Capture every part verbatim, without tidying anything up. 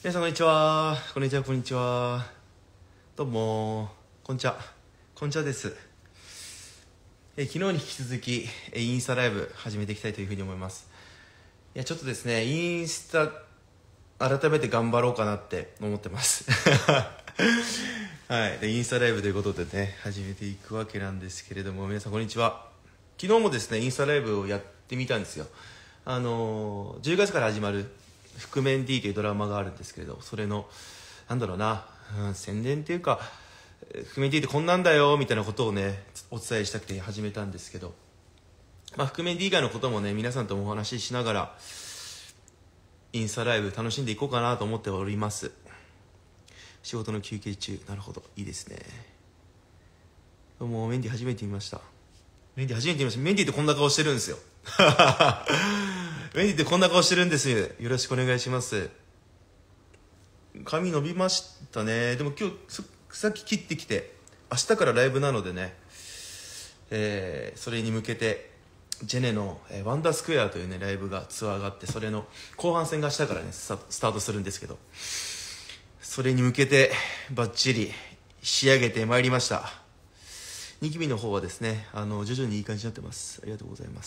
皆さんこんにちは。こんにちは、こんにちは。どうも、こんにちは。こんにちはです。え昨日に引き続きえインスタライブ始めていきたいというふうに思います。いや、ちょっとですね、インスタ改めて頑張ろうかなって思ってます。はい。で、インスタライブということでね、始めていくわけなんですけれども、皆さんこんにちは。昨日もですね、インスタライブをやってみたんですよ。あのー、じゅうがつから始まる覆面 D というドラマがあるんですけれど、それのなんだろうな、うん、宣伝っていうか覆面 D ってこんなんだよみたいなことをねお伝えしたくて始めたんですけど、まあ、覆面 D 以外のこともね皆さんともお話ししながらインスタライブ楽しんでいこうかなと思っております。仕事の休憩中。なるほど、いいですね。どうも、メンディ初めて見ました。メンディ初めて見ました。メンディってこんな顔してるんですよ。メンディってこんな顔してるんです。よろしくお願いします。髪伸びましたね。でも今日さっき切ってきて、明日からライブなのでね、えー、それに向けてジェネの、えー、ワンダースクエアというねライブがツアーがあって、それの後半戦が明日からねスタスタートするんですけど、それに向けてバッチリ仕上げてまいりました。ニキビの方はですね、あの徐々にいい感じになってます。ありがとうございます。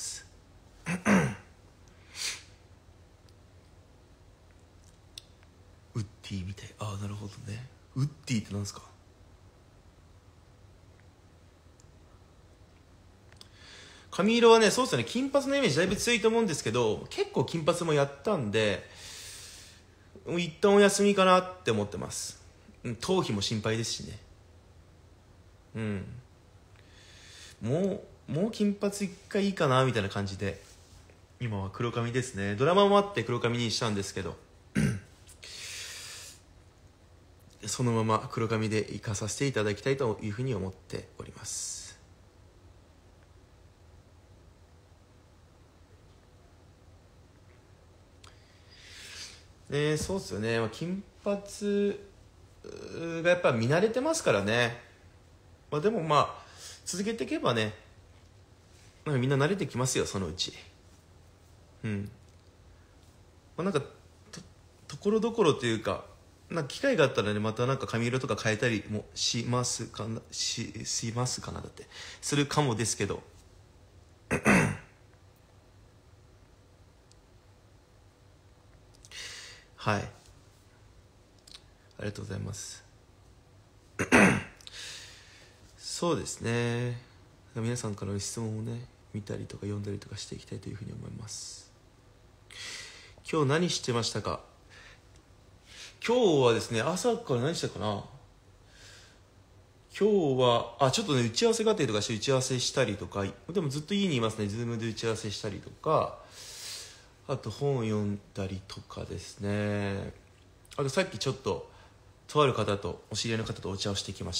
ウッディみたい。ああ、なるほどね。ウッディってなんですか？髪色はね、そうですね、金髪のイメージだいぶ強いと思うんですけど、結構金髪もやったんで、一旦お休みかなって思ってます。頭皮も心配ですしね。うん。もう、もう金髪一回いいかなみたいな感じで、今は黒髪ですね。ドラマもあって黒髪にしたんですけど、そのまま黒髪で行かさせていただきたいというふうに思っております。ね、そうっすよね。金髪がやっぱ見慣れてますからね。まあ、でもまあ続けていけばね、なんかみんな慣れてきますよ、そのうち。うん。まあ、なんかとところどころというか、なんか機会があったらね、またなんか髪色とか変えたりもしますかな、ししますかなだってするかもですけど。はい、ありがとうございます。そうですね、皆さんからの質問をね見たりとか読んだりとかしていきたいというふうに思います。今日何してましたか？今日はですね、朝から何したかな。今日はあちょっとね打ち合わせがあったりとかして打ち合わせしたりとか、でもずっと家にいますね。ズームで打ち合わせしたりとか、あと本読んだりとかですね。あとさっきちょっととある方とお知り合いの方とお茶をしてきました。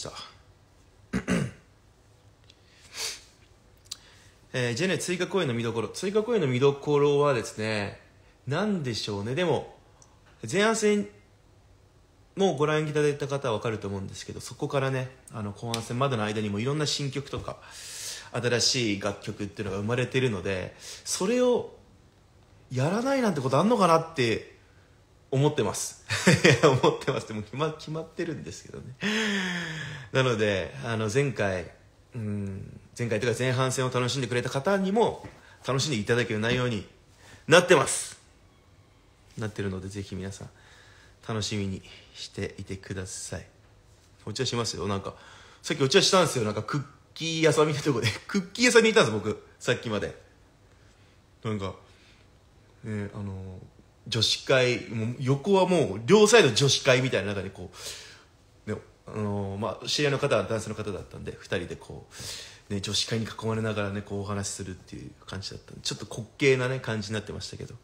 えー、ジェネ追加公演の見どころ追加公演の見どころはですね、何でしょうね。でも前半戦もうご覧いただいた方は分かると思うんですけど、そこからねあの後半戦までの間にもいろんな新曲とか新しい楽曲っていうのが生まれているので、それをやらないなんてことあんのかなって思ってます思ってますってもう決ま、決まってるんですけどね。なのであの前回うん前回というか前半戦を楽しんでくれた方にも楽しんでいただける内容になってますなってるので、ぜひ皆さん楽しみにしていてください。お茶しますよ。なんかさっきお茶したんですよ。なんかクッキー屋さんみたいなところでクッキー屋さんにいたんです僕、さっきまで。なんか、ね、あの女子会もう横はもう両サイド女子会みたいな中でこう、ね、あのまあ、知り合いの方は男性の方だったんでふたりでこう、ね、女子会に囲まれながらねこうお話しするっていう感じだったんで、ちょっと滑稽な、ね、感じになってましたけど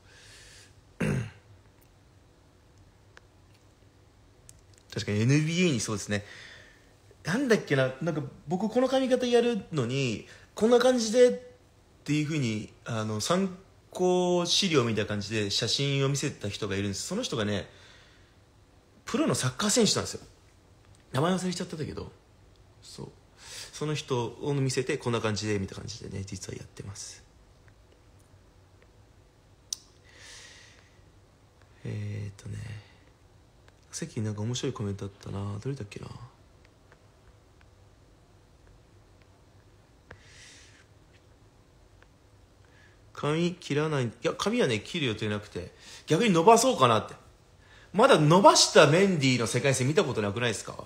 確かに エヌビーエー にそうですね。なんだっけな、なんか僕この髪型やるのにこんな感じでっていうふうにあの参考資料みたいな感じで写真を見せた人がいるんです。その人がねプロのサッカー選手なんですよ。名前忘れちゃったんだけど、そうその人を見せてこんな感じでみたいな感じでね実はやってます。えーっとねさっきなんか面白いコメントあったな。どれだっけな。髪切らない。いや、髪はね切る予定なくて、逆に伸ばそうかなって。まだ伸ばしたメンディーの世界線見たことなくないですか？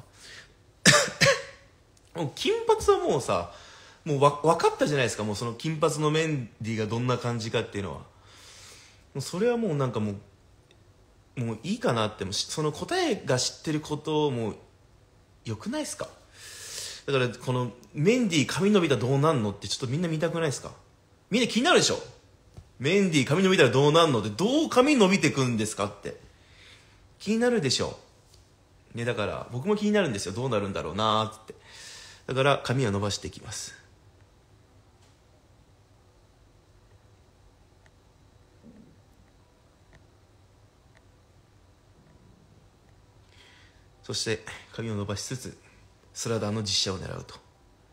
もう金髪はもうさ、もうわ分かったじゃないですか。もうその金髪のメンディーがどんな感じかっていうのは、もうそれはもうなんかもうもういいかなって。もその答えが知ってることもよくないですか？だからこのメンディー髪伸びたらどうなんのってちょっとみんな見たくないですか？みんな気になるでしょ。メンディー髪伸びたらどうなんのって、どう髪伸びてくんですかって気になるでしょね。だから僕も気になるんですよ。どうなるんだろうなーって。だから髪は伸ばしていきます。そして髪を伸ばしつつスラダーの実写を狙うと。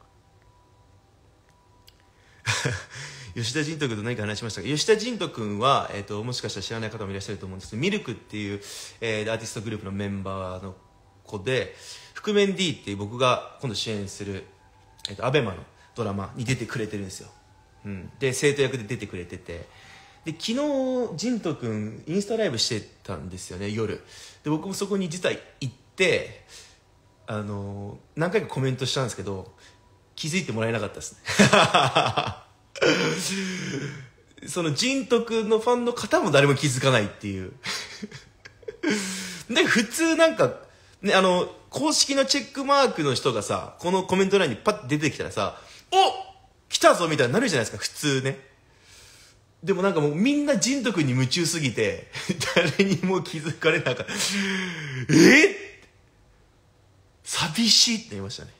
吉田仁人君と何か話しましたが、吉田仁人君は、えー、ともしかしたら知らない方もいらっしゃると思うんですけど、ミルクっていう、えー、アーティストグループのメンバーの子で、覆面 D っていう僕が今度主演する、えー、とアベマのドラマに出てくれてるんですよ、うん、で生徒役で出てくれてて、で昨日仁人君インスタライブしてたんですよね、夜で。僕もそこに実は行って、あのー、何回かコメントしたんですけど気づいてもらえなかったですね。その仁人君のファンの方も誰も気づかないっていうで普通なんか、ね、あの公式のチェックマークの人がさ、このコメント欄にパッて出てきたらさ、お来たぞみたいになるじゃないですか普通ね。でもなんかもうみんな仁人君に夢中すぎて誰にも気づかれなかった。えっ寂しいって言いましたね。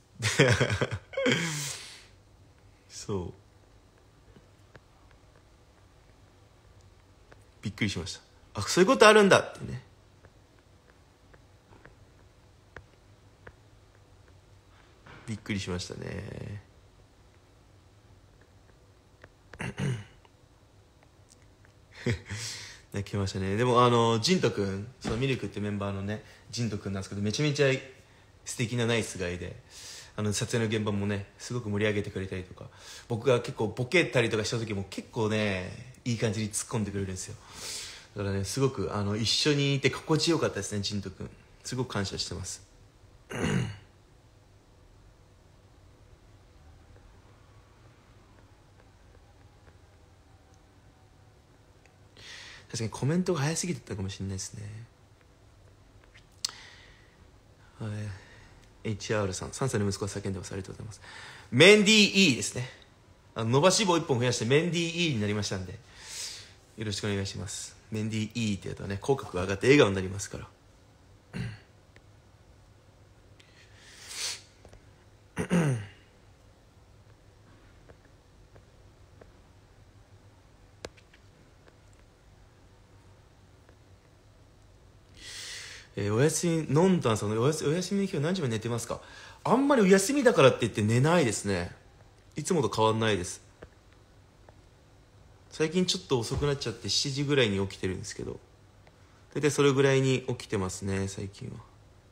そうびっくりしました。あ、そういうことあるんだってね。びっくりしましたね。泣きましたね。でもあの仁人君、そのミルクってメンバーのね仁人君なんですけど、めちゃめちゃ素敵なナイスガイで、あの撮影の現場もねすごく盛り上げてくれたりとか、僕が結構ボケたりとかした時も結構ねいい感じに突っ込んでくれるんですよ。だからねすごくあの一緒にいて心地よかったですね。仁人君すごく感謝してます。確かにコメントが早すぎてたかもしれないですね。はい、エイチアール さん、さんさいの息子が叫んでます。ありがとうございます。メンディー E ですね。あの伸ばし棒いっぽん増やしてメンディー E になりましたんで、よろしくお願いします。メンディー E ってやるとね口角が上がって笑顔になりますから。えー、おやすみのんたんさんのおやすお休みの日は何時まで寝てますか？あんまりお休みだからって言って寝ないですね。いつもと変わんないです。最近ちょっと遅くなっちゃってしちじぐらいに起きてるんですけど、大体それぐらいに起きてますね最近は。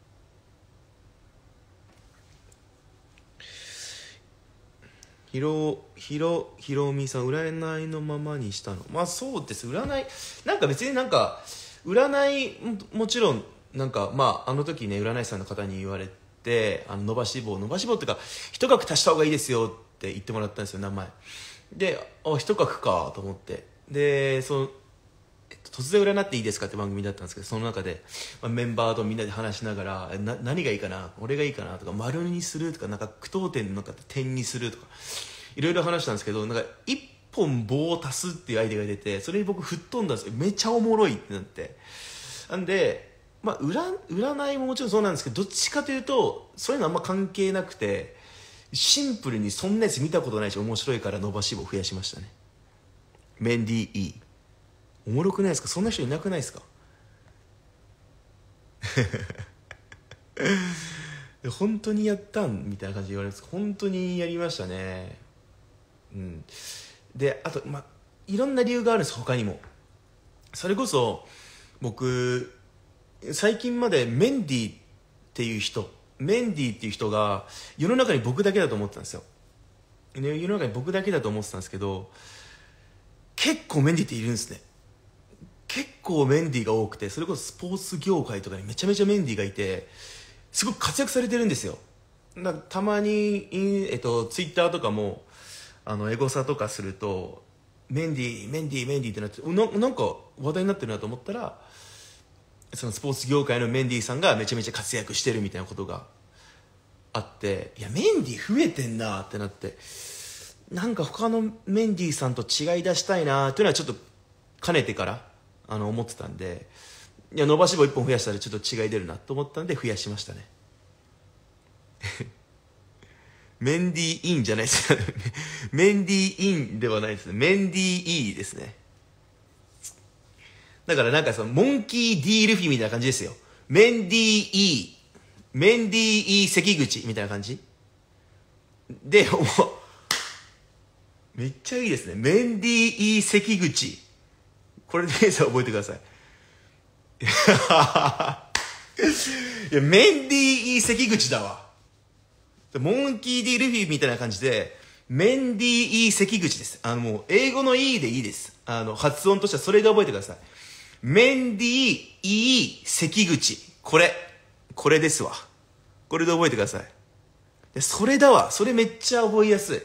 ひろひろひろみさん、占いのままにしたの。まあそうです。占いなんか別になんか占い も, もちろんなんかまああの時ね占い師さんの方に言われて、あの伸ばし棒伸ばし棒っていうか一画足した方がいいですよって言ってもらったんですよ、名前で。あ一画かと思って、でその、えっと、突然占っていいですかって番組だったんですけど、その中で、まあ、メンバーとみんなで話しながらな何がいいかな、俺がいいかなとか、丸にするとか、なんか句読点の中で点にするとかいろいろ話したんですけど、なんか一本棒を足すっていうアイデアが出て、それに僕吹っ飛んだんですよ。めっちゃおもろいってなって。なんでまあ、占, 占いももちろんそうなんですけど、どっちかというとそういうのあんま関係なくて、シンプルにそんなやつ見たことないし面白いから伸ばし棒増やしましたね。メンディー E おもろくないですか？そんな人いなくないですか？本当にやったんみたいな感じで言われるんですけど、本当にやりましたね。うんであとまあいろんな理由があるんです。他にもそれこそ僕最近までメンディーっていう人メンディーっていう人が世の中に僕だけだと思ってたんですよ、ね、世の中に僕だけだと思ってたんですけど、結構メンディーっているんですね。結構メンディーが多くて、それこそスポーツ業界とかにめちゃめちゃメンディーがいて、すごく活躍されてるんですよ。だからたまに、えっと、ツイッターとかもあのエゴサとかするとメンディーメンディーメンディーってなってな、なんか話題になってるなと思ったら、そのスポーツ業界のメンディーさんがめちゃめちゃ活躍してるみたいなことがあって、いやメンディー増えてんなってなって、なんか他のメンディーさんと違い出したいなっていうのはちょっとかねてからあの思ってたんで、いや伸ばし棒いっぽん増やしたらちょっと違い出るなと思ったんで増やしましたね。メンディーインじゃないですメンディーインではないですね。メンディーイーですね。だからなんかそのモンキー D ルフィみたいな感じですよ。メンディーイーメンディーイー関口みたいな感じで、もうめっちゃいいですね。メンディーイー関口、これでさ覚えてください。いやメンディーイー関口だわ。モンキー D ルフィみたいな感じでメンディーイー関口です。あのもう英語の E でいいです。あの発音としてはそれで覚えてください。メンディーイー関口、これこれですわ。これで覚えてください。でそれだわ。それめっちゃ覚えやすい。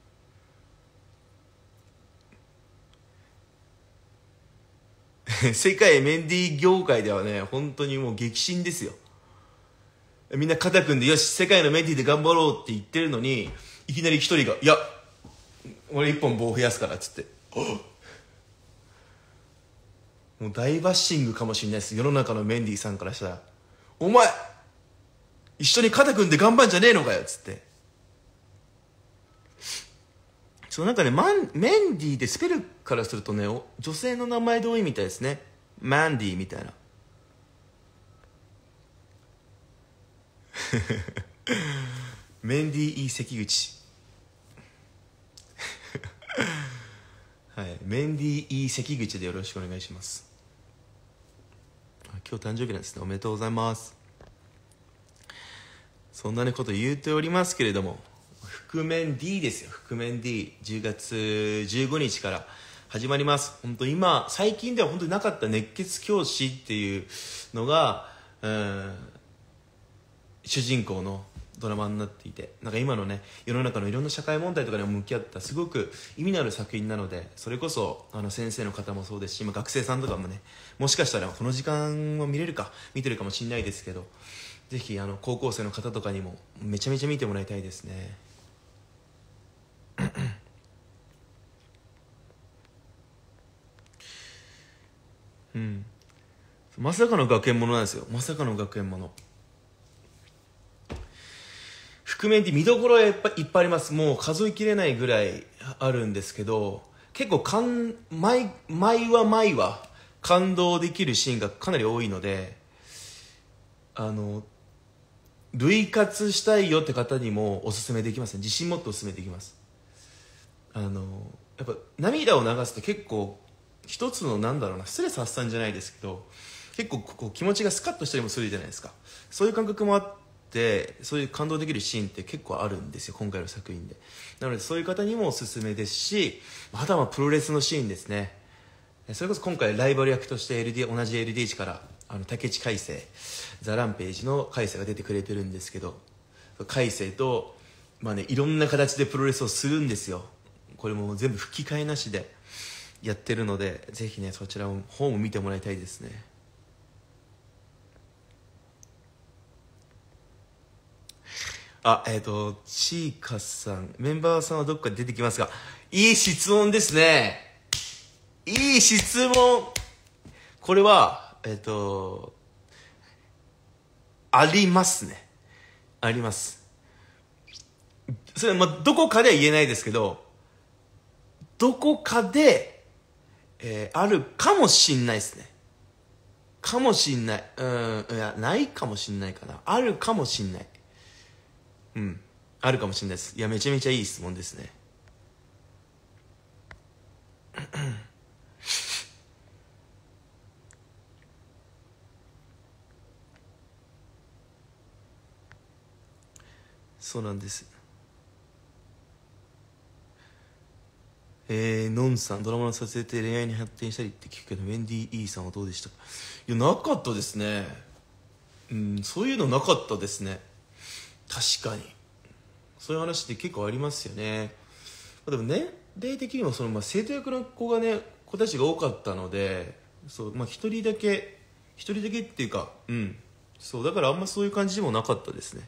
世界メンディー業界ではね、本当にもう激震ですよ。みんな肩組んで、よし世界のメンディーで頑張ろうって言ってるのに、いきなり一人が、いや俺一本棒増やすからっつって、もう大バッシングかもしれないです。世の中のメンディーさんからしたら、お前一緒に肩組んで頑張んじゃねえのかよっつって。そうなんかね、マンメンディーでスペルからするとね、女性の名前で多いみたいですね。マンディーみたいな。メンディーイー関口はい、メンディーイー関口でよろしくお願いします。今日誕生日なんですね。おめでとうございます。そんなねこと言うておりますけれども、覆面 D ですよ。覆面 D、 じゅうがつじゅうごにちから始まります。本当今最近では本当になかった熱血教師っていうのが、うん、主人公のドラマになっていて、なんか今のね世の中のいろんな社会問題とかにも向き合ったすごく意味のある作品なので、それこそあの先生の方もそうですし、今学生さんとかもね、もしかしたらこの時間を見れるか見てるかもしれないですけど、ぜひあの高校生の方とかにもめちゃめちゃ見てもらいたいですね。うん、まさかの学園ものなんですよ。まさかの学園もの。覆面って見どころはいっぱいいっぱいあります。もう数えきれないぐらいあるんですけど、結構かん毎毎話毎話感動できるシーンがかなり多いので、あの類活したいよって方にもおすすめできますね。自信持っておすすめできます。あのやっぱ涙を流すと結構一つのなんだろうな、ストレス発散じゃないですけど、結構こう気持ちがスカッとしたりもするじゃないですか。そういう感覚もあって、そういう感動できるシーンって結構あるんですよ、今回の作品で。なのでそういう方にもおすすめですし、あとはまあプロレスのシーンですね。それこそ今回ライバル役として エルディー 同じ エルディー 値からあの竹内海星、ザ・ランページの海星が出てくれてるんですけど、海星と、まあね、いろんな形でプロレスをするんですよ。これも全部吹き替えなしでやってるので、ぜひねそちらの方も見てもらいたいですね。あ、えっ、ー、とちーかさん、メンバーさんはどっかで出てきますが、いい質問ですね。いい質問。これはえっ、ー、とありますね。あります。それはまあどこかでは言えないですけど、どこかで、えー、あるかもしんないですね。かもしんない。うん、いや、ないかもしんないかな。あるかもしんない。うん。あるかもしんないです。いや、めちゃめちゃいい質問ですね。 そうなんです。えー、のんさん、ドラマの撮影で恋愛に発展したりって聞くけど、ウェンディ・イーさんはどうでしたか？いや、なかったですね。うん、そういうのなかったですね。確かにそういう話って結構ありますよね。でも年齢的にもその、まあ、生徒役の子がね子たちが多かったので、そう、まあ、一人だけ一人だけっていうか、うん、そうだからあんまそういう感じでもなかったですね。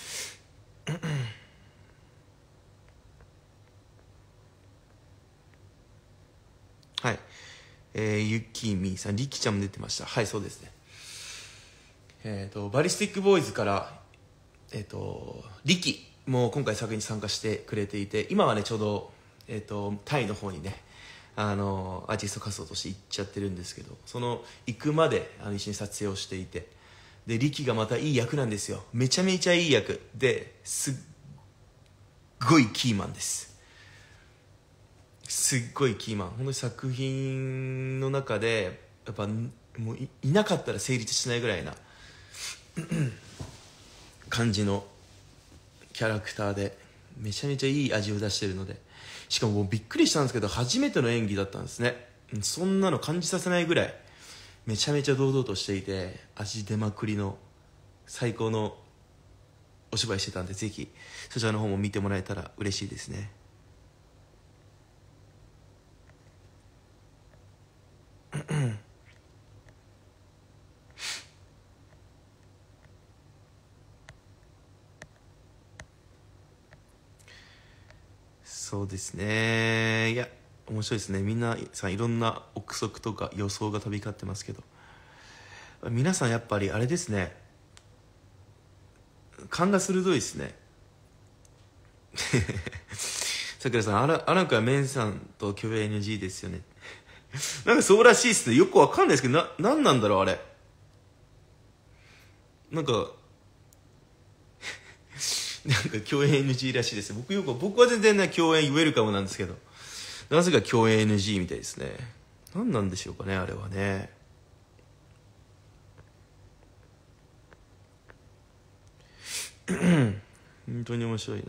はい、えー、ゆきみさん、りきちゃんも出てました。はい、そうですね。えーとバリスティックボーイズからえっ、とリキも今回作品に参加してくれていて、今はねちょうど、えー、とタイの方にねあのアーティスト活動として行っちゃってるんですけど、その行くまであの一緒に撮影をしていて、でリキがまたいい役なんですよ。めちゃめちゃいい役ですっごいキーマンです。すっごいキーマン、本当に作品の中でやっぱもう い, いなかったら成立しないぐらいな感じのキャラクターで、めちゃめちゃいい味を出してるので、しかももうびっくりしたんですけど初めての演技だったんですね。そんなの感じさせないぐらいめちゃめちゃ堂々としていて、味出まくりの最高のお芝居してたんで、ぜひそちらの方も見てもらえたら嬉しいですね。そうですね。いや面白いですね。みんなさんいろんな憶測とか予想が飛び交ってますけど、皆さんやっぱりあれですね、勘が鋭いですね。さくらさん、あらあらくはメンさんと共演 エヌジー ですよね。なんかそうらしいっすね。よくわかんないですけど、な何なんだろうあれ。なんかなんか共演 エヌジー らしいです。僕よく僕は全然ね共演ウェルカムなんですけど、なぜか共演 エヌジー みたいですね。何なんでしょうかねあれはね。本当に面白いな。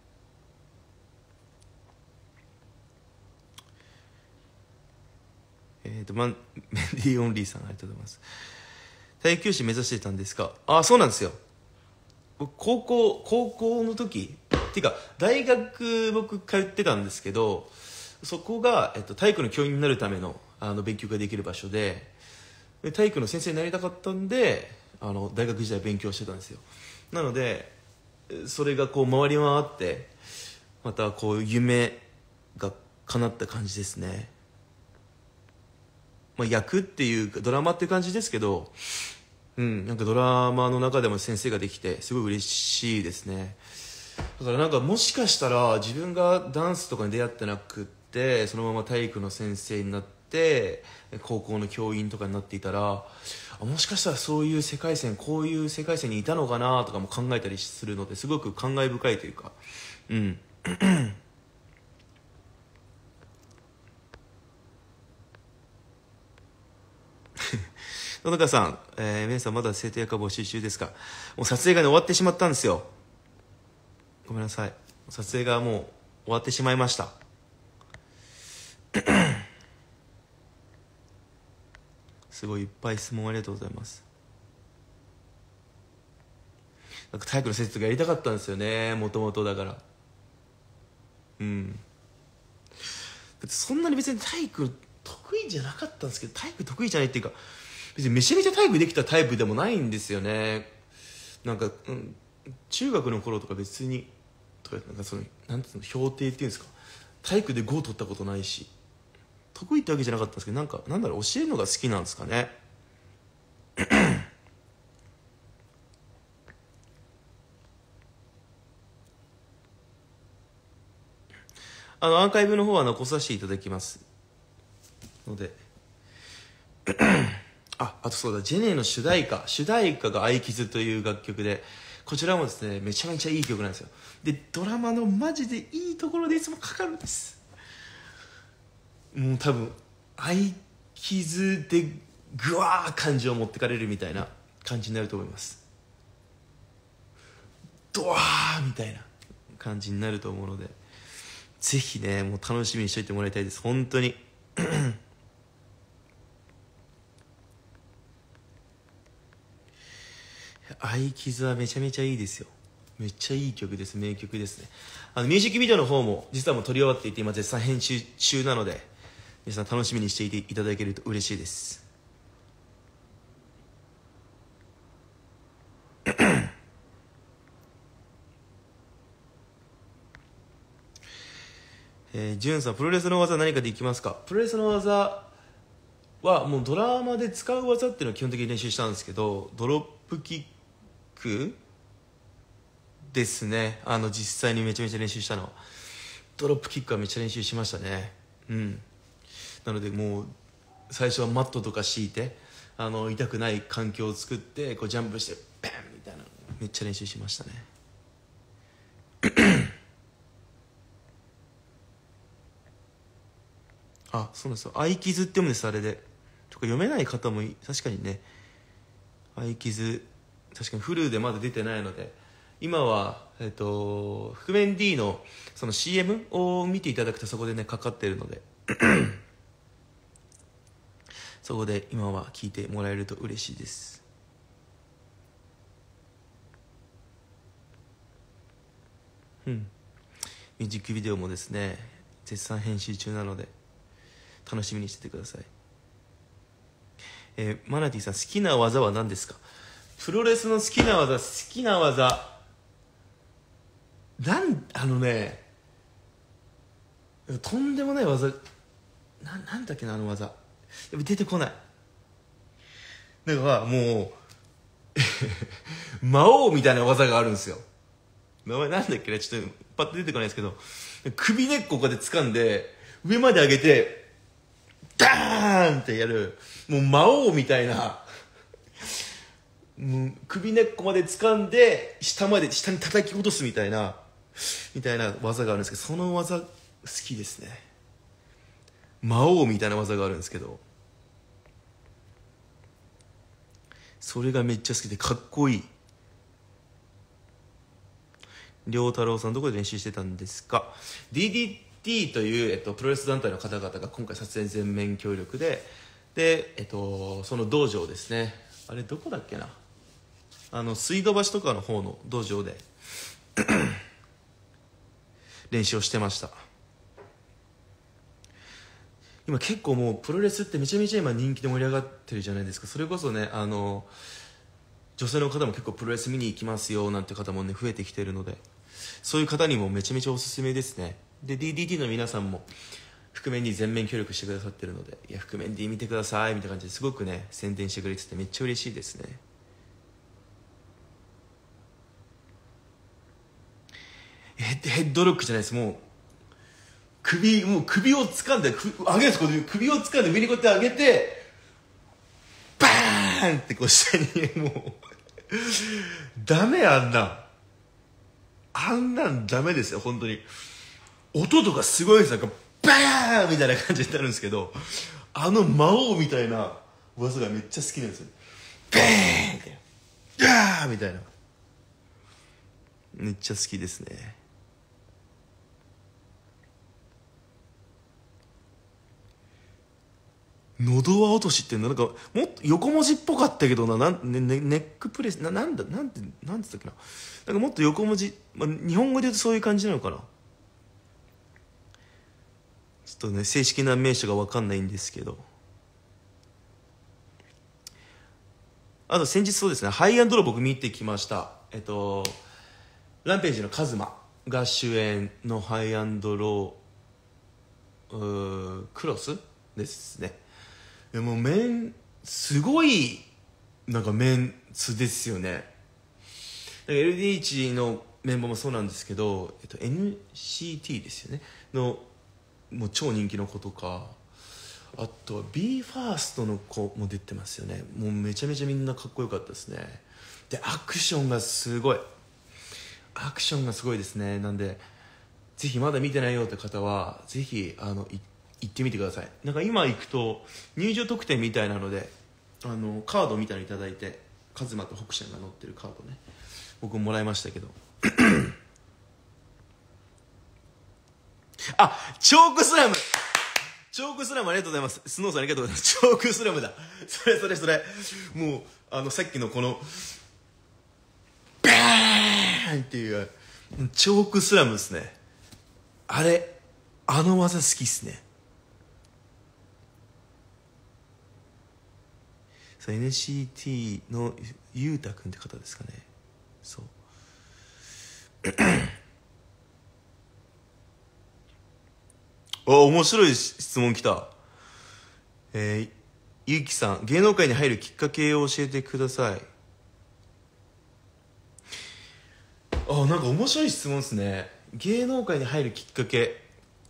えっ、ー、と、ま、メンディーオンリーさん、ありがとうございます。体育教師目指してたんですか？あ、そうなんですよ。僕高校高校の時っていうか大学僕通ってたんですけど、そこが、えっと、体育の教員になるためのあの勉強ができる場所で、体育の先生になりたかったんであの大学時代勉強してたんですよ。なのでそれがこう回り回ってまたこう夢が叶った感じですね。まあ、役っていうかドラマっていう感じですけど、うん、なんかドラマの中でも先生ができてすごい嬉しいですね。だからなんかもしかしたら自分がダンスとかに出会ってなくってそのまま体育の先生になって高校の教員とかになっていたら、あもしかしたらそういう世界線こういう世界線にいたのかなとかも考えたりするので、すごく感慨深いというか、うん野中さん、えー、メンさんまだ生徒役は募集中ですか？もう撮影が、ね、終わってしまったんですよ。ごめんなさい、撮影がもう終わってしまいました。すごいいっぱい質問ありがとうございます。なんか体育の先生とかやりたかったんですよね、もともと。だからうんそんなに別に体育得意じゃなかったんですけど、体育得意じゃないっていうか別にめちゃめちゃ体育できたタイプでもないんですよね。なんか、うん、中学の頃とか別にとかなんかそのなんていうの評定っていうんですか、体育でご取ったことないし得意ってわけじゃなかったんですけど、なんかなんだろう教えるのが好きなんですかね。あのアーカイブの方は残させていただきますのでああとそうだ、ジェネの主題歌主題歌が「愛傷」という楽曲で、こちらもですねめちゃめちゃいい曲なんですよ。でドラマのマジでいいところでいつもかかるんです。もう多分愛傷でグワー感情を持ってかれるみたいな感じになると思います。ドワーみみたいな感じになると思うので、ぜひねもう楽しみにしておいてもらいたいです。本当に愛傷はめちゃめちゃいいですよ。めっちゃいい曲です。名曲ですね。あのミュージックビデオの方も実はもう撮り終わっていて今絶賛編集中なので、皆さん楽しみにしていていただけると嬉しいです。えー、ジュンさん、プロレスの技何かできますか？プロレスの技はもうドラマで使う技っていうのは基本的に練習したんですけど、ドロップキックですね。あの実際にめちゃめちゃ練習したのはドロップキックはめっちゃ練習しましたね。うんなのでもう最初はマットとか敷いてあの痛くない環境を作ってこうジャンプしてバンみたいなめっちゃ練習しましたねあ、そうなんですよ。愛傷って読むんです。あれでとか読めない方も確かにね、愛傷確かにフルでまだ出てないので、今は、えっと、覆面 D のその シーエム を見ていただくとそこでねかかってるのでそこで今は聞いてもらえると嬉しいです。うんミュージックビデオもですね絶賛編集中なので楽しみにしててください。えー、マナティさん好きな技は何ですか？プロレスの好きな技好きな技なんあのねとんでもない技ななんだっけなあの技出てこない。だからもう魔王みたいな技があるんですよ。名前なんだっけねちょっとパッと出てこないですけど、首根っここで掴んで上まで上げてダーンってやるもう魔王みたいなもう首根っこまで掴んで下まで下に叩き落とすみたいなみたいな技があるんですけど、その技好きですね。魔王みたいな技があるんですけど、それがめっちゃ好きでかっこいい。良太郎さんどこで練習してたんですか？ ディーディーティー という、えっと、プロレス団体の方々が今回撮影全面協力でで、えっと、その道場ですね。あれどこだっけな、あの水道橋とかの方の道場で練習をしてました。今結構もうプロレスってめちゃめちゃ今人気で盛り上がってるじゃないですか。それこそねあの女性の方も結構プロレス見に行きますよなんて方もね増えてきてるので、そういう方にもめちゃめちゃおすすめですね。で ディーディーティー の皆さんも覆面 D 全面協力してくださってるので、いや覆面 D 見てくださいみたいな感じですごくね宣伝してくれててめっちゃ嬉しいですね。ヘッヘッドロックじゃないです。もう首もう首を掴んでく上げるんです。首を掴んで上にこうやって上げてバーンってこう下にもうダメあんなあんなんダメですよ本当に。音とかすごいです。なんかバーンみたいな感じになるんですけど、あの魔王みたいな技がめっちゃ好きなんですよ。バーンってガーみたいなめっちゃ好きですね。喉輪落としってなんかもっと横文字っぽかったけどな、なん、ねね、ネックプレスな、なんだなんてなんて言ったっけな、なんかもっと横文字、まあ、日本語で言うとそういう感じなのかな。ちょっとね正式な名称が分かんないんですけど、あと先日そうですねハイアンドロー僕見てきました。えっとランページのカズマが主演のハイアンドロークロスですね。でも面すごいなんかメンツですよね。なんか エルディーエイチ のメンバーもそうなんですけど、えっと、エヌシーティー ですよねのもう超人気の子とか、あとは ビーファーストの子も出てますよね。もうめちゃめちゃみんなかっこよかったですね。でアクションがすごいアクションがすごいですね。なんでぜひまだ見てないよって方はぜひあの行ってみてください。なんか今行くと入場特典みたいなのであのカードみたいのいただいて、カズマと北シャンが載ってるカードね僕ももらいましたけどあ、チョークスラムチョークスラムありがとうございます。スノーさんありがとうございます。チョークスラムだ。それそれそれ。もう、あの、さっきのこの、バーンっていう、チョークスラムですね。あれ、あの技好きっすね。エヌシーティー のゆうたくんって方ですかね。そう。お、面白い質問来た。えー、ゆうきさん、芸能界に入るきっかけを教えてください。あ、なんか面白い質問ですね。芸能界に入るきっかけ。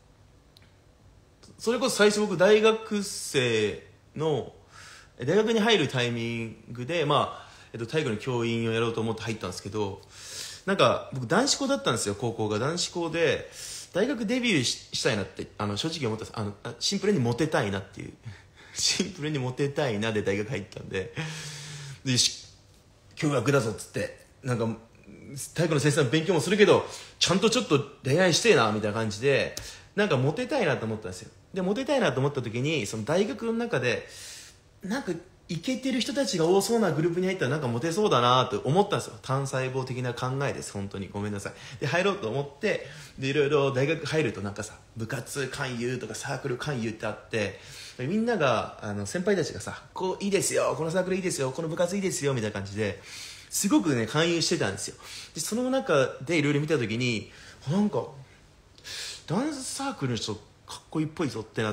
それこそ最初僕大学生の大学に入るタイミングで、まあえっと、体育の教員をやろうと思って入ったんですけど、なんか僕男子校だったんですよ。高校が男子校で大学デビュー し, したいなってあの正直思ったんです。あのシンプルにモテたいなっていうシンプルにモテたいなで大学入ったんで、で教学だぞっつって、なんか体育の先生の勉強もするけどちゃんとちょっと恋愛してえなみたいな感じで、なんかモテたいなと思ったんですよ。でモテたいなと思った時に、その大学の中でなんかイケてる人たちが多そうなグループに入ったらなんかモテそうだなと思ったんですよ。単細胞的な考えです。本当にごめんなさい。で入ろうと思って、でいろいろ大学入るとなんかさ、部活勧誘とかサークル勧誘ってあって、みんながあの先輩たちがさ、こういいですよ、このサークルいいですよ、この部活いいですよみたいな感じですごくね勧誘してたんですよ。でその中でいろいろ見た時に、なんかダンスサークルの人かっこいいっぽいぞってなって、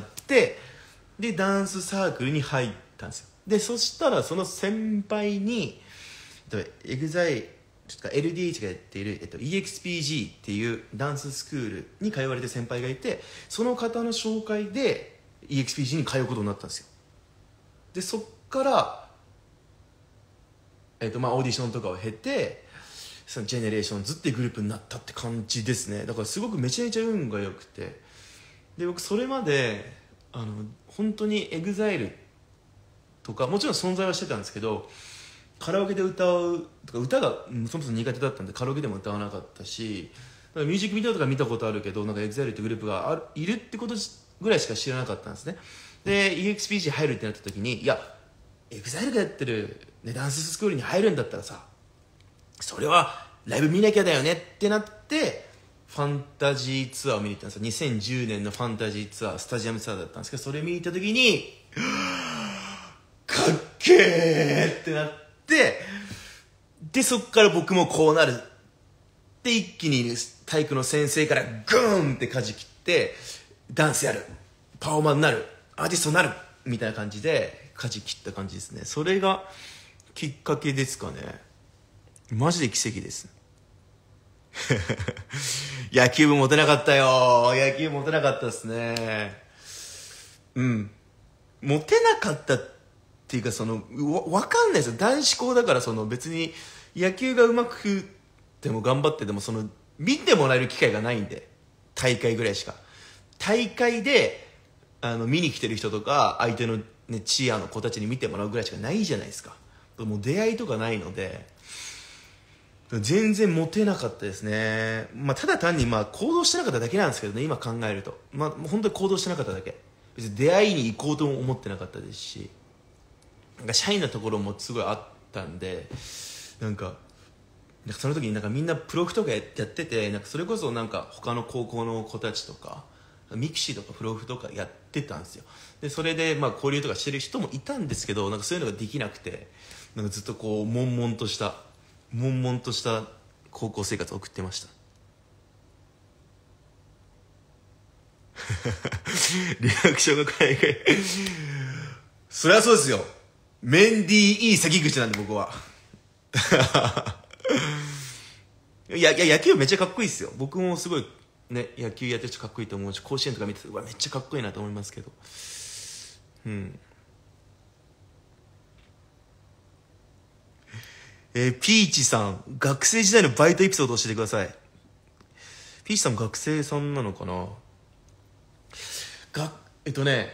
でダンスサークルに入ったんですよ。でそしたらその先輩にエグザイルとか エルディーエイチ がやっている、えっと、イーエックスピージー っていうダンススクールに通われてる先輩がいて、その方の紹介で イーエックスピージー に通うことになったんですよ。でそっから、えっとまあ、オーディションとかを経て、そのジェネレーションズっていうグループになったって感じですね。だからすごくめちゃめちゃ運が良くて、で僕それまであの本当に エグザイル とかもちろん存在はしてたんですけど、カラオケで歌うとか歌がそもそも苦手だったんでカラオケでも歌わなかったし、だからミュージックビデオとか見たことあるけど、なんか エグザイル ってグループがあるいるってことぐらいしか知らなかったんですね。で イーエックスピージー 入るってなった時に、いや エグザイル がやってる、ね、ダンススクールに入るんだったらさ、それはライブ見なきゃだよねってなって、ファンタジーツアーを見に行ったんですよ。にせんじゅうねんのファンタジーツアー、スタジアムツアーだったんですけど、それ見に行った時にかっけーってなって、でそっから僕もこうなるで、一気に体育の先生からグーンって舵切って、ダンスやる、パフォーマーになる、アーティストになるみたいな感じで舵切った感じですね。それがきっかけですかね。マジで奇跡です野球部モテなかったよ。野球部モテなかったですね。うんモテなかったっていうか、そのわ分かんないですよ。男子校だから、その別に野球がうまくても頑張ってでもその見てもらえる機会がないんで、大会ぐらいしか。大会であの見に来てる人とか相手の、ね、チアの子たちに見てもらうぐらいしかないじゃないですか。もう出会いとかないので全然モテなかったですね。まあ、ただ単にまあ行動してなかっただけなんですけどね、今考えると。まあ、本当に行動してなかっただけ。別に出会いに行こうとも思ってなかったですし、なんかシャイなところもすごいあったんで、なんかなんかその時になんかみんなプロフとかやってて、なんかそれこそなんか他の高校の子たちとかミクシーとかプロフとかやってたんですよ。でそれでまあ交流とかしてる人もいたんですけど、なんかそういうのができなくて、なんかずっとこう悶々とした悶々とした高校生活を送ってましたリアクションが海外そりゃそうですよ。メンディーいい関口なんで僕はいやいや野球めっちゃかっこいいですよ。僕もすごいね野球やってる人かっこいいと思うし、甲子園とか見ててうわめっちゃかっこいいなと思いますけど、うんえー、ピーチさん、学生時代のバイトエピソードを教えてください。ピーチさんも学生さんなのかな。がえっとね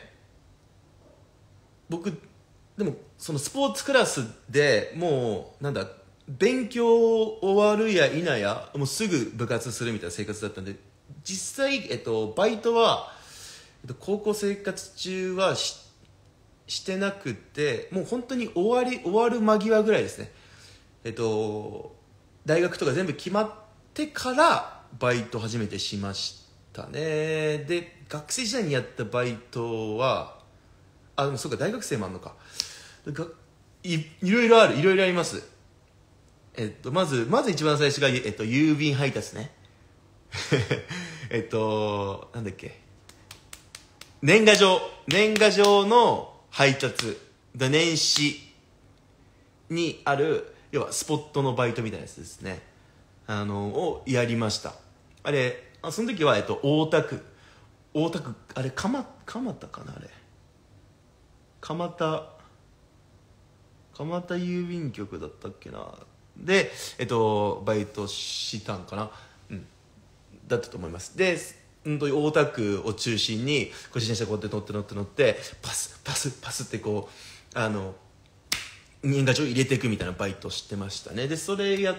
僕でもそのスポーツクラスでもうなんだ勉強終わるや否やもうすぐ部活するみたいな生活だったんで、 実際、えっと、バイトは、えっと、高校生活中はししてなくて、もう本当に終わり終わる間際ぐらいですね。えっと大学とか全部決まってからバイト初めてしましたね。で学生時代にやったバイトは、あでもそうか、大学生もあるのか。が い, いろいろあるいろいろあります。えっとまずまず一番最初が、えっと、郵便配達ね。えっとなんだっけ、年賀状年賀状の配達で、年始にある要はスポットのバイトみたいなやつですね、あのをやりました。あれあその時は、えっと、大田区大田区あれ蒲蒲田かな、あれ蒲田蒲田郵便局だったっけな。で、えっと、バイトしたんかな、うん、だったと思います。で、うんと大田区を中心にこう自転車こうやって乗って乗って乗ってパスパスパスってこうあの年賀状入れていくみたいなバイトしてましたね。でそれやって、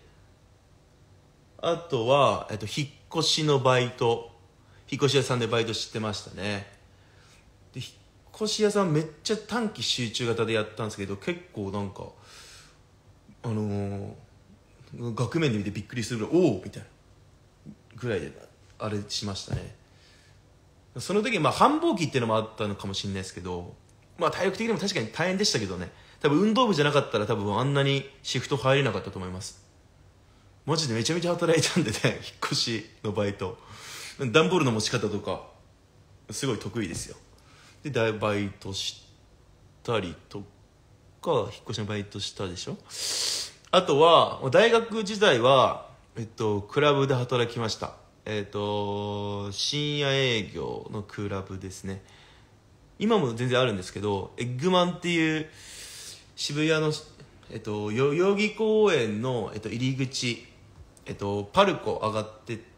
あとは、えっと、引っ越しのバイト引っ越し屋さんでバイトしてましたね。で引っ越し屋さんめっちゃ短期集中型でやったんですけど、結構なんかあのー、額面で見てびっくりするぐらいおおみたいなぐらいであれしましたね。その時、まあ、繁忙期っていうのもあったのかもしれないですけど、まあ、体力的にも確かに大変でしたけどね。多分運動部じゃなかったら多分あんなにシフト入れなかったと思います。マジでめちゃめちゃ働いたんでね。引っ越しのバイト、段ボールの持ち方とかすごい得意ですよ。でバイトしたりとか、引っ越しのバイトしたでしょ。あとは大学時代は、えっと、クラブで働きました。えっと深夜営業のクラブですね。今も全然あるんですけど、エッグマンっていう渋谷の、えっと、代々木公園の、えっと、入り口、えっと、パルコ上がってって、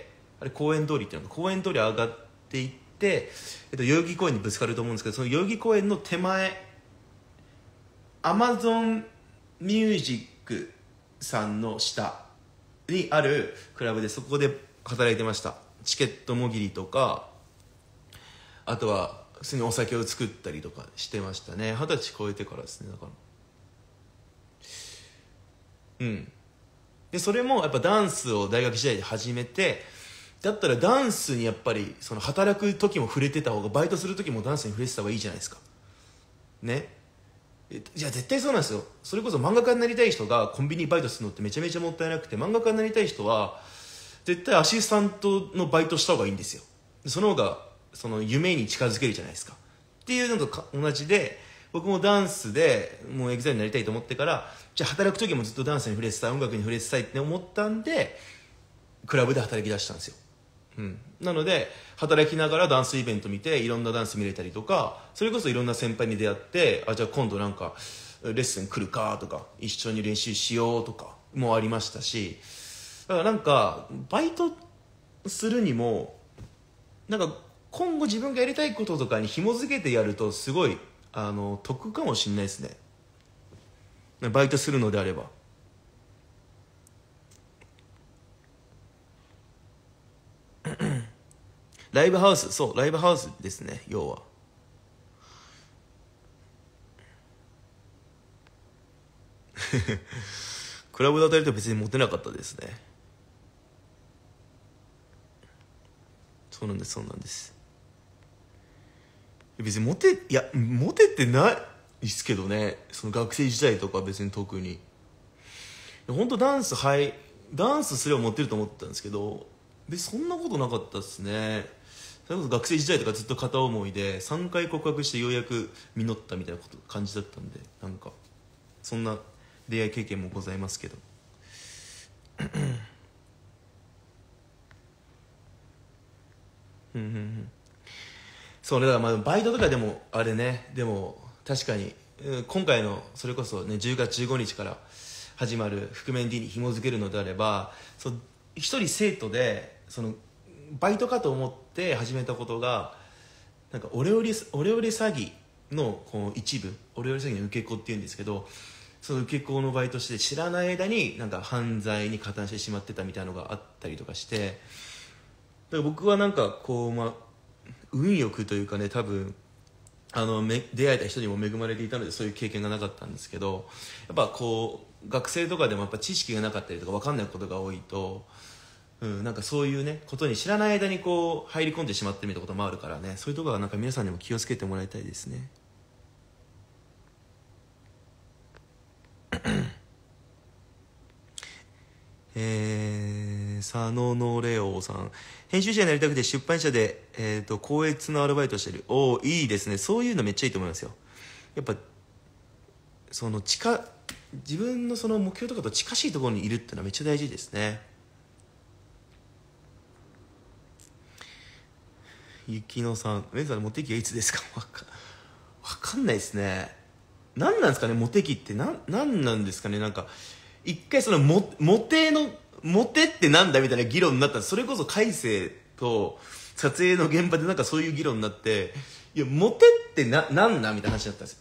あれ公園通りっていうのか、公園通り上がっていって、えっと、代々木公園にぶつかると思うんですけど、その代々木公園の手前、アマゾンミュージックさんの下にあるクラブで、そこで働いてました。チケットもぎりとか、あとは普通にお酒を作ったりとかしてましたね。二十歳超えてからですね。だからうんでそれもやっぱダンスを大学時代で始めて、だったらダンスにやっぱりその働く時も触れてた方が、バイトする時もダンスに触れてた方がいいじゃないですかね。いや絶対そうなんですよ。それこそ漫画家になりたい人がコンビニバイトするのってめちゃめちゃもったいなくて、漫画家になりたい人は絶対アシスタントのバイトした方がいいんですよ。その方がその夢に近づけるじゃないですか。っていうのと同じで、僕もダンスでもうエグザイルになりたいと思ってから、じゃあ働く時もずっとダンスに触れてたい、音楽に触れてたいって思ったんでクラブで働き出したんですよ。うん、なので働きながらダンスイベント見ていろんなダンス見れたりとか、それこそいろんな先輩に出会って、あじゃあ今度なんかレッスン来るかとか、一緒に練習しようとかもありましたし、だからなんかバイトするにもなんか今後自分がやりたいこととかに紐付けてやるとすごいあの得かもしれないですね。バイトするのであれば。ライブハウス、そうライブハウスですね、要は。クラブで働いて別にモテなかったですね。そうなんですそうなんです。別にモテいやモテてないですけどね、その学生時代とか別に特に。本当ダンスはいダンスすればモテると思ったんですけど、別にそんなことなかったですね。それこそ学生時代とかずっと片思いでさんかい告白してようやく実ったみたいなこと感じだったんで、なんかそんな出会い経験もございますけど。うんうんうん、そうね。だからまあバイトとかでもあれね、でも確かに今回のそれこそねじゅうがつじゅうごにちから始まる覆面 D に紐付けるのであれば、そう一人生徒でそのバイトかと思って始めたことが、なんかオレオレオレオレ詐欺のこう一部、オレオレ詐欺の受け子っていうんですけど、 その受け子のバイトして知らない間になんか犯罪に加担してしまってたみたいなのがあったりとかして、だから僕はなんかこう、まあ、運よくというかね、多分あのめ出会えた人にも恵まれていたのでそういう経験がなかったんですけど、やっぱこう学生とかでもやっぱ知識がなかったりとか分かんないことが多いと、うん、なんかそういうねことに知らない間にこう入り込んでしまってみたこともあるからね、そういうところはなんか皆さんにも気をつけてもらいたいですね。えー、佐野のレオさん、編集者になりたくて出版社で、えーと、校閲のアルバイトしてる。おー、いいですね。そういうのめっちゃいいと思いますよ。やっぱその近自分のその目標とかと近しいところにいるっていうのはめっちゃ大事ですね。ゆきのさん、メンさんのモテ期はいつですか？わかわかんないですね。何なんですかね、モテ期って何なんなんですかね。なんか一回そのモモテのモテってなんだみたいな議論になったら、それこそ海星と撮影の現場でなんかそういう議論になって、いやモテってななんだみたいな話になったんですよ。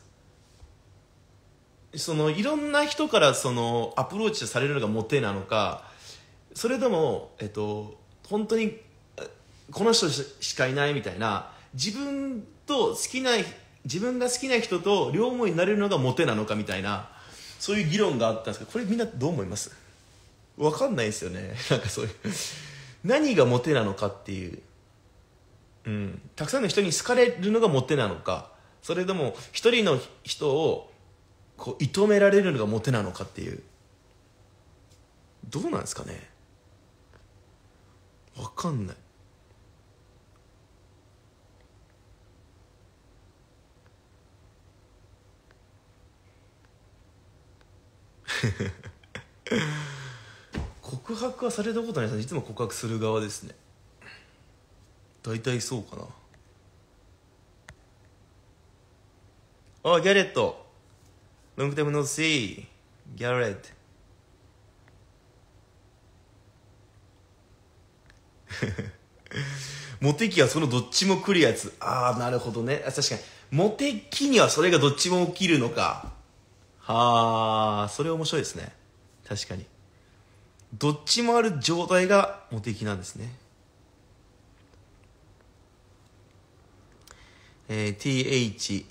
そのいろんな人からそのアプローチされるのがモテなのか、それとも、えっと、本当にこの人しかいないみたいな、自分と好きな自分が好きな人と両思いになれるのがモテなのかみたいな、そういう議論があったんですけど、これみんなどう思います？分かんないですよね。なんかそういう何がモテなのかっていう、うん、たくさんの人に好かれるのがモテなのか、それとも一人の人をこう射止められるのがモテなのかっていう、どうなんですかね。分かんない。告白はされたことないです。いつも告白する側ですね。大体そうかな。あ、ギャレット、ロングタイムノーシー。ギャレットモテ期はそのどっちも来るやつ。ああ、なるほどね。あ、確かにモテ期にはそれがどっちも起きるのか。はあ、それ面白いですね。確かにどっちもある状態がモテ期なんですね。えー、ティーエイチ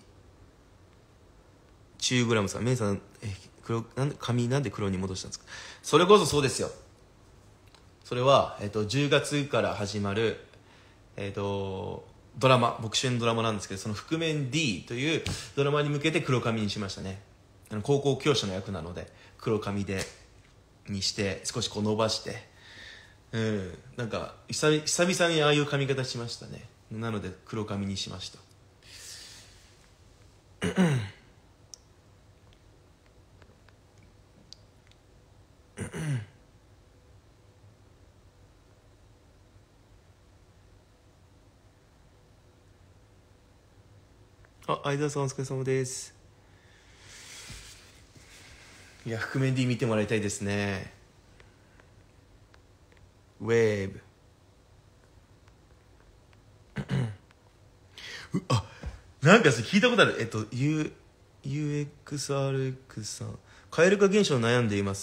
チューグラムさん、メイさん、え黒なんで髪なんで黒に戻したんですか？それこそそうですよ。それは、えー、とじゅうがつから始まる、えー、とドラマ、僕主演のドラマなんですけど、その覆面 D というドラマに向けて黒髪にしましたね。あの高校教師の役なので黒髪でにして少しこう伸ばして、うん、なんか久々久々にああいう髪型しましたね。なので黒髪にしました。あ、相田さんお疲れ様です。いや、覆面 D 見てもらいたいですね。ウェーブうあ、なんかそれ聞いたことある。えっと Uユーエックスアールエックス さん、蛙化現象に悩んでいます。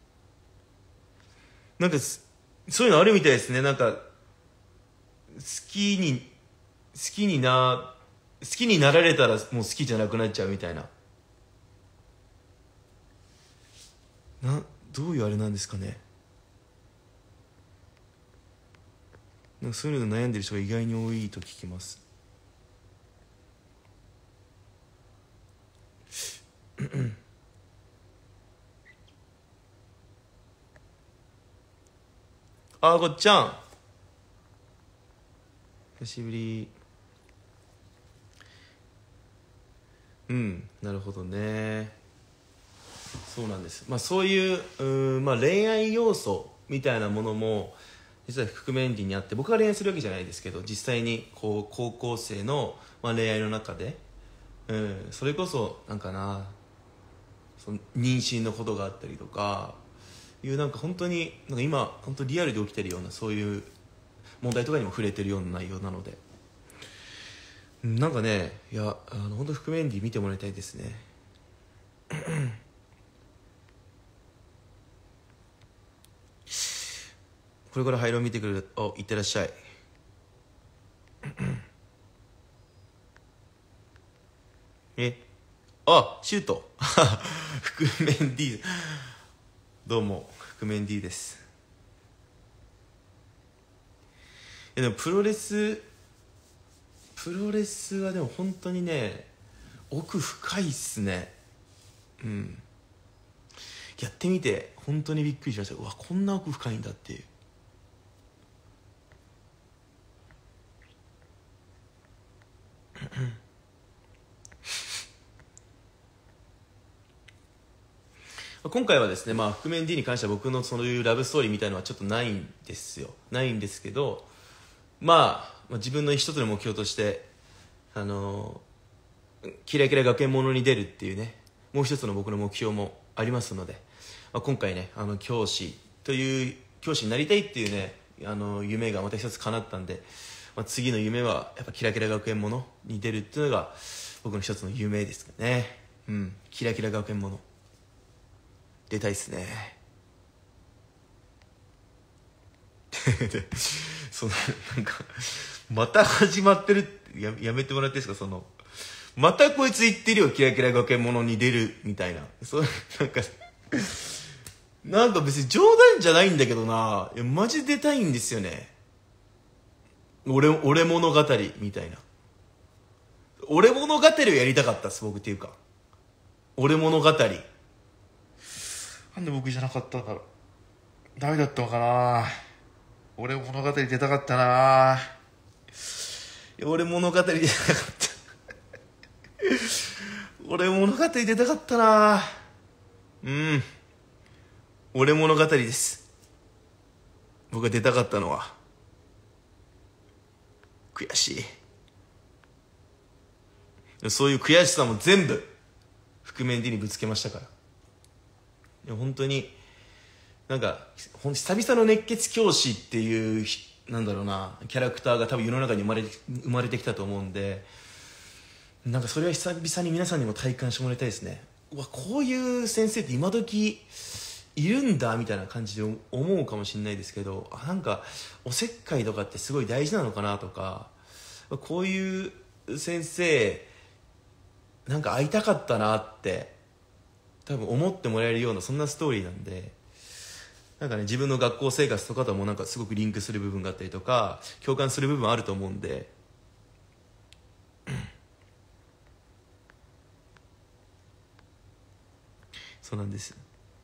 なんかそういうのあるみたいですね。なんか好きに好きにな好きになられたらもう好きじゃなくなっちゃうみたいな、などういうあれなんですかね。なんかそういうの悩んでる人が意外に多いと聞きます。あー、こっちゃん久しぶり。うん、なるほどね。そうなんです。まあそういう、うーん、まあ、恋愛要素みたいなものも実は覆面 D にあって、僕が恋愛するわけじゃないですけど、実際にこう高校生の、まあ、恋愛の中で、うん、それこそなんかな、その妊娠のことがあったりとかいう、なんか本当になんか今本当リアルで起きてるようなそういう問題とかにも触れてるような内容なので、なんかね、いや、あの本当覆面 D 見てもらいたいですね。 これから廃炉見てくる。お、いってらっしゃい。え、あ、シュート。覆面 D。どうも、覆面 D です。いやでもプロレス、プロレスはでも本当にね、奥深いっすね。うん。やってみて本当にびっくりしました。うわ、こんな奥深いんだっていう。今回はですね、まあ、覆面 D に関しては僕のそういうラブストーリーみたいのはちょっとないんですよ。ないんですけど、まあ、まあ、自分の一つの目標として、あのー、キラキラ学園ものに出るっていうね、もう一つの僕の目標もありますので、まあ、今回ね、あの教師という教師になりたいっていうね、あの夢がまた一つ叶ったんで、まあ、次の夢はやっぱキラキラ学園ものに出るっていうのが僕の一つの夢ですかね。うん、キラキラ学園もの出たいっすね。そのなんかまた始まってるってややめてもらっていいですか。そのまたこいつ言ってるよ、キラキラ学園ものに出るみたいな。そうなんかなんか別に冗談じゃないんだけどな、いやマジ出たいんですよね。俺俺物語みたいな。俺物語をやりたかったっす僕っていうか。俺物語なんで僕じゃなかったんだろう。ダメだったのかな。俺物語出たかったな。いや俺物語出たかった俺物語出たかったな。うん、俺物語です。僕が出たかったのは。悔しい。そういう悔しさも全部覆面 D にぶつけましたから。いや本当になんかほん久々の熱血教師っていうなんだろうなキャラクターが多分世の中に生まれ生まれてきたと思うんで、なんかそれは久々に皆さんにも体感してもらいたいですね。うわ、こういう先生って今時いるんだみたいな感じで思うかもしれないですけど、あ、なんかおせっかいとかってすごい大事なのかなとか、こういう先生なんか会いたかったなって多分思ってもらえるようなそんなストーリーなんで、なんかね自分の学校生活とかともなんかすごくリンクする部分があったりとか共感する部分あると思うんで、そうなんです。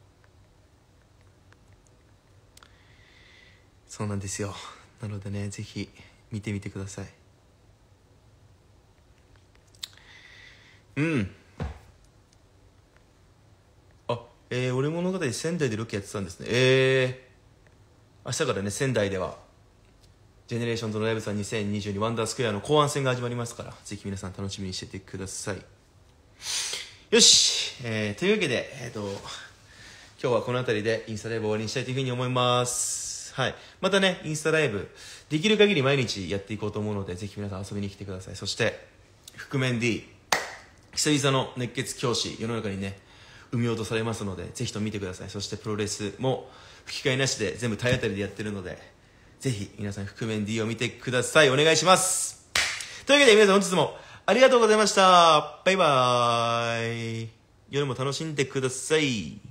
そうなんですよ。なのでね、ぜひ見てみてください。うん。あ、えー、俺物語仙台でロケやってたんですね。えー、明日からね仙台ではジェネレーションズのライブさんにせんにじゅうにワンダースクエアの後半戦が始まりますから、ぜひ皆さん楽しみにしててください。よし、えー、というわけで、えーと、今日はこの辺りでインスタライブ終わりにしたいというふうに思います。はい、またねインスタライブできる限り毎日やっていこうと思うので、ぜひ皆さん遊びに来てください。そして覆面 D 久々の熱血教師世の中にね生み落とされますので、ぜひとも見てください。そしてプロレスも吹き替えなしで全部体当たりでやってるので、ぜひ皆さん覆面 D を見てください。お願いします。というわけで皆さん本日もありがとうございました。バイバーイ。夜も楽しんでください。